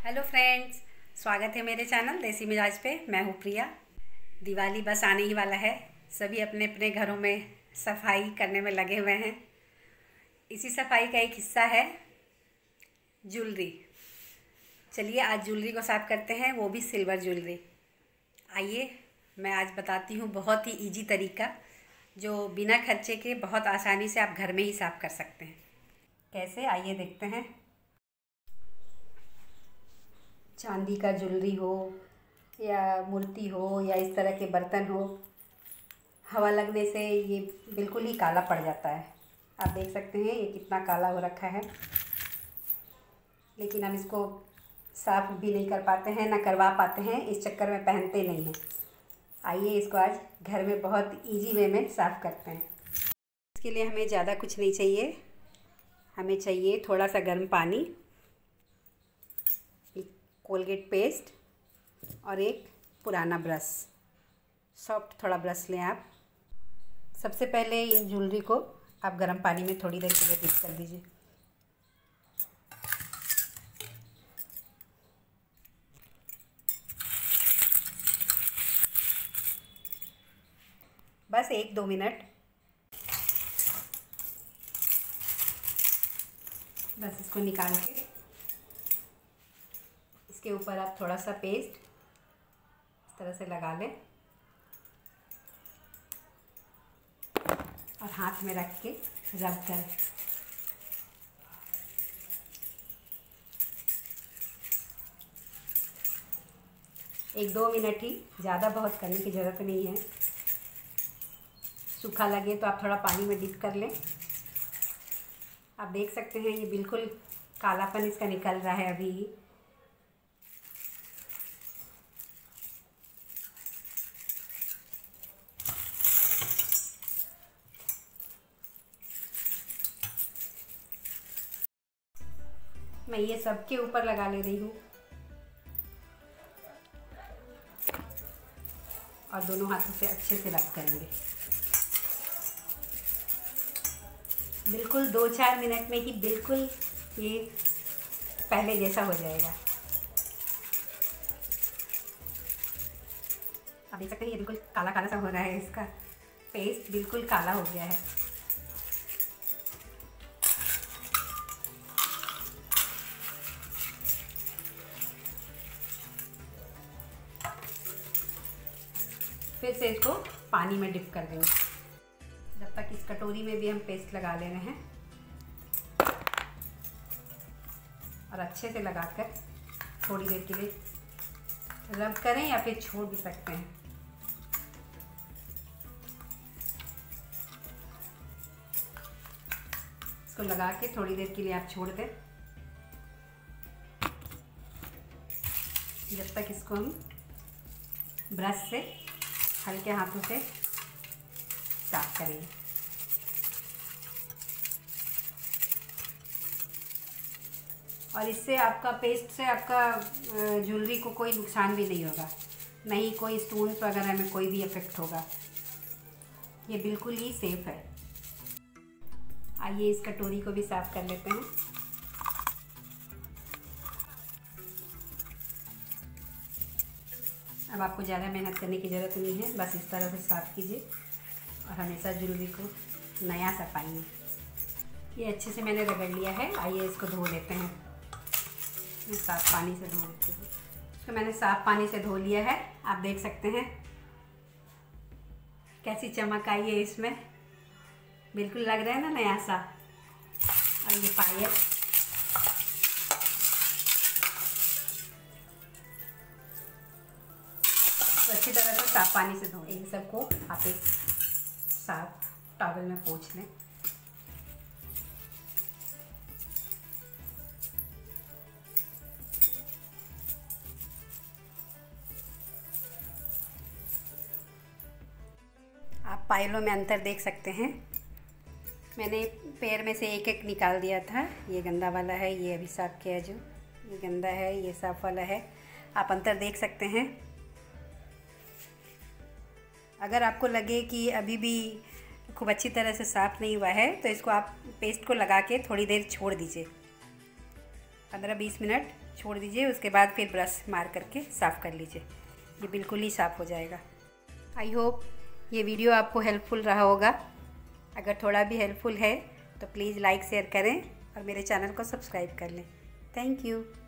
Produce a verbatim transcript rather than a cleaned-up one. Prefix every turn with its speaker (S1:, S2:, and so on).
S1: Hello friends, स्वागत है मेरे चैनल देसी मिजाज पे। मैं हूँ प्रिया। दिवाली बस आने ही वाला है। सभी अपने अपने घरों में सफाई करने में लगे हुए हैं। इसी सफाई का एक हिस्सा है ज्वेलरी। चलिए आज ज्वेलरी को साफ़ करते हैं, वो भी सिल्वर ज्वेलरी। आइए मैं आज बताती हूँ बहुत ही इजी तरीका जो बिना खर्चे के बहुत आसानी से आप घर में ही साफ़ कर सकते हैं। कैसे, आइए देखते हैं। चांदी का ज्वेलरी हो या मूर्ति हो या इस तरह के बर्तन हो, हवा लगने से ये बिल्कुल ही काला पड़ जाता है। आप देख सकते हैं ये कितना काला हो रखा है, लेकिन हम इसको साफ़ भी नहीं कर पाते हैं, ना करवा पाते हैं, इस चक्कर में पहनते नहीं हैं। आइए इसको आज घर में बहुत इजी वे में साफ़ करते हैं। इसके लिए हमें ज़्यादा कुछ नहीं चाहिए। हमें चाहिए थोड़ा सा गर्म पानी, कोलगेट पेस्ट और एक पुराना ब्रश, सॉफ्ट थोड़ा ब्रश लें आप। सबसे पहले इन ज्वेलरी को आप गर्म पानी में थोड़ी देर के लिए डिप कर दीजिए। बस एक दो मिनट। बस इसको निकाल के इसके ऊपर आप थोड़ा सा पेस्ट इस तरह से लगा लें और हाथ में रख के रब करें। एक दो मिनट ही, ज़्यादा बहुत करने की ज़रूरत नहीं है। सूखा लगे तो आप थोड़ा पानी में डिप कर लें। आप देख सकते हैं ये बिल्कुल कालापन इसका निकल रहा है अभी ही। मैं ये सबके ऊपर लगा ले रही हूँ और दोनों हाथों से अच्छे से रब करेंगे। बिल्कुल दो चार मिनट में ही बिल्कुल ये पहले जैसा हो जाएगा। आप देख सकते हैं ये बिल्कुल काला काला सा हो रहा है, इसका पेस्ट बिल्कुल काला हो गया है। फिर से इसको पानी में डिप कर देंगे। जब तक इस कटोरी में भी हम पेस्ट लगा ले रहे हैं और अच्छे से लगाकर थोड़ी देर के लिए रब करें या फिर छोड़ भी सकते हैं। इसको लगा के थोड़ी देर के लिए आप छोड़ दें, जब तक इसको हम ब्रश से हल्के हाथों से साफ करेंगे। और इससे आपका पेस्ट से आपका ज्वेलरी को कोई नुकसान भी नहीं होगा, नहीं कोई स्टोन्स वगैरह में कोई भी इफेक्ट होगा। ये बिल्कुल ही सेफ है। आइए इस कटोरी को भी साफ कर लेते हैं। अब आपको ज़्यादा मेहनत करने की ज़रूरत नहीं है, बस इस तरह से साफ़ कीजिए और हमेशा ज्वेलरी को नया सा पाइए। ये अच्छे से मैंने रगड़ लिया है। आइए इसको धो लेते हैं। मैं साफ़ पानी से धो लेती हूँ। इसको मैंने साफ़ पानी से धो लिया है। आप देख सकते हैं कैसी चमक आई है इसमें, बिल्कुल लग रहा है ना नया सा। और ये पायल तो अच्छी तरह से साफ पानी से धो। इन सबको आप एक साफ टॉवल में पोंछ लें। आप पायलों में अंतर देख सकते हैं। मैंने पैर में से एक एक निकाल दिया था। ये गंदा वाला है, ये अभी साफ़ किया जो। ये गंदा है, ये साफ़ वाला है। आप अंतर देख सकते हैं। अगर आपको लगे कि अभी भी खूब अच्छी तरह से साफ़ नहीं हुआ है तो इसको आप पेस्ट को लगा के थोड़ी देर छोड़ दीजिए, पंद्रह बीस मिनट। छोड़ दीजिए, उसके बाद फिर ब्रश मार करके साफ़ कर लीजिए, ये बिल्कुल ही साफ़ हो जाएगा। आई होप ये वीडियो आपको हेल्पफुल रहा होगा। अगर थोड़ा भी हेल्पफुल है तो प्लीज़ लाइक शेयर करें और मेरे चैनल को सब्सक्राइब कर लें। Thank you.